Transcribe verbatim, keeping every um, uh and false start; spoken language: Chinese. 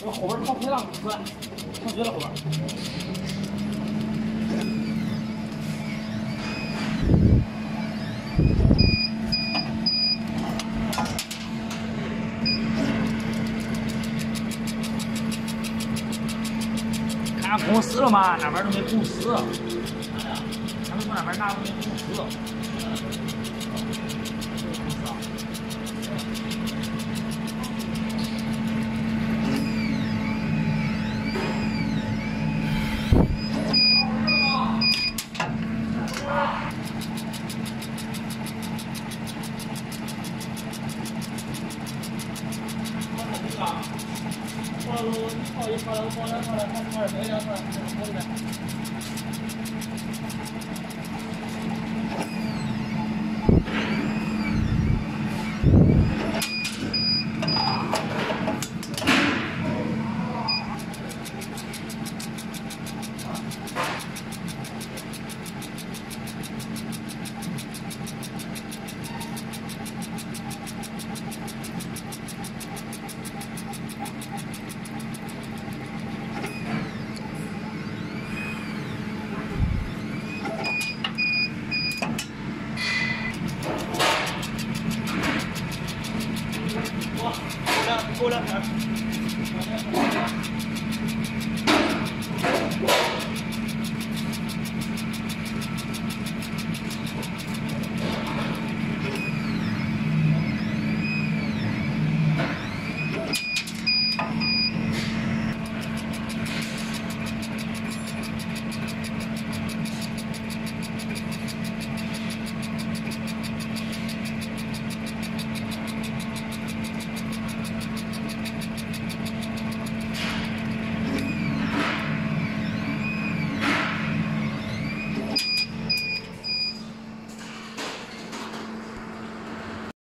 我后边跑回浪哥，上学了后边。看公司了吗？那边都没公司。他们从那边拿都没公司。 跑路，跑一跑两跑两跑两跑跑二没两跑，跑里面。够两够两片。